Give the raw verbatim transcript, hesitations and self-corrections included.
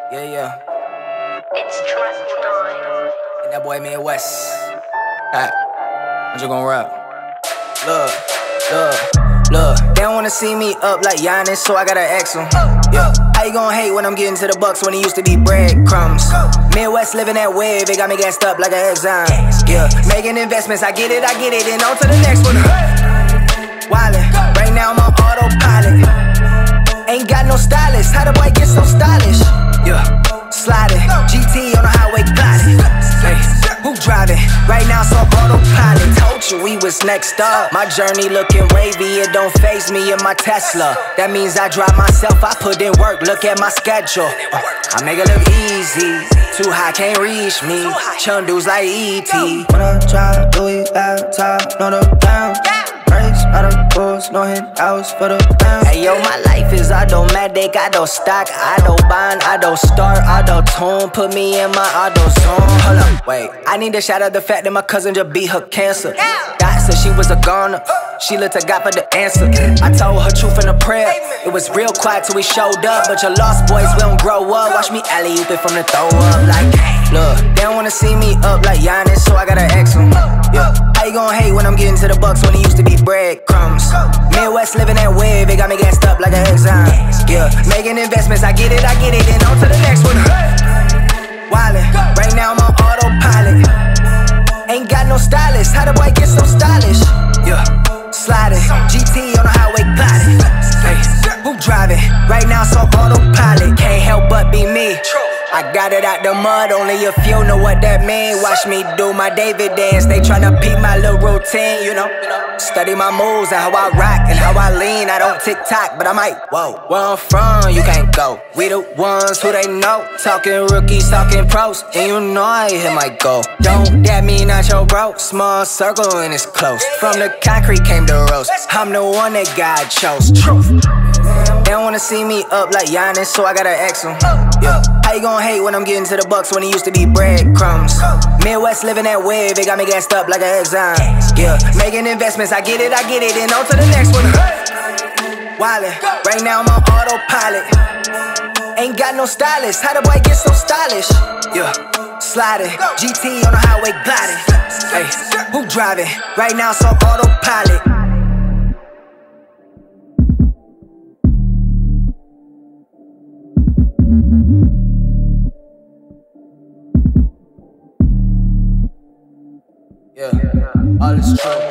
Yeah, yeah. It's Triple Nine. And that boy Midwest. Alright, I'm just gonna rap. Look, look, look. They don't wanna see me up like Giannis, so I gotta ask them. Yeah. How you gon' hate when I'm getting to the Bucks when it used to be breadcrumbs? Midwest living that wave, it got me gassed up like an exam. Yeah, making investments, I get it, I get it, and on to the next one. Wildin', right now I'm on autopilot. Ain't got no stylist, how the boy get so stylish? Yeah, sliding, G T on the highway gliding. Hey, who driving? Right now it's on autopilot. Told you we was next up. My journey looking wavy, it don't faze me in my Tesla. That means I drive myself, I put in work, look at my schedule. I make it look easy, too high can't reach me. Chun dudes like E T. When I drive, Louis laptop, no the bounce. Race out of course, no handouts for the bounce. Hey yo, my life is automatic, I don't stock, I don't bind, I don't start, auto tune, put me in my auto zone. Hold up, wait, I need to shout out the fact that my cousin just beat her cancer. God said she was a goner, she looked to God for the answer. I told her truth in a prayer, it was real quiet till we showed up. But your lost boys, we don't grow up, watch me alley-oop it from the throw up. Like, look, they don't wanna see me up like Giannis, so I gotta ask them. Yeah, how you gon' hate when I'm getting to the Bucks when it used to be breadcrumbs? Midwest living that wave, it got me gassed up like an exam. Yeah, making investments, I get it, I get it, and on to the next one. Wildin', right now I'm on autopilot. Ain't got no stylist, how the boy get so stylish? Yeah, sliding, G T on the highway gliding. Hey, who driving? Right now it's on autopilot, can't help but be me. I got it out the mud, only a few know what that mean. Watch me do my David dance, they tryna peep my little routine, you know. Study my moves and how I rock and how I lean. I don't tick-tock, but I might, whoa. Where I'm from, you can't go. We the ones who they know. Talking rookies, talking pros, and you know I hit my goal. Don't that mean not your bro? Small circle and it's close. From the concrete came the roast. I'm the one that God chose. Truth. They don't wanna see me up like Giannis, so I gotta ask them. Yeah, how you gon' hate when I'm getting to the Bucks when it used to be breadcrumbs? Midwest living that wave, it got me gassed up like an exam. Yeah, making investments, I get it, I get it, and on to the next one. Wildin', right now I'm on autopilot. Ain't got no stylist, how the boy get so stylish? Yeah, sliding, G T on the highway gliding. Hey, who driving? Right now it's on autopilot. Yeah, all is true.